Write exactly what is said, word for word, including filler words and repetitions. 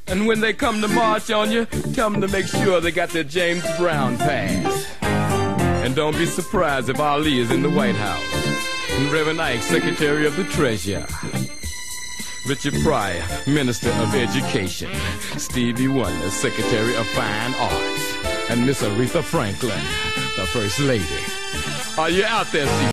And when they come to march on you, tell them to make sure they got their James Brown pass. And don't be surprised if Ali is in the White House, and Reverend Ike, Secretary of the Treasury, Richard Pryor, Minister of Education, Stevie Wonder, Secretary of Fine Arts, and Miss Aretha Franklin, the First Lady. Are you out there, Stevie?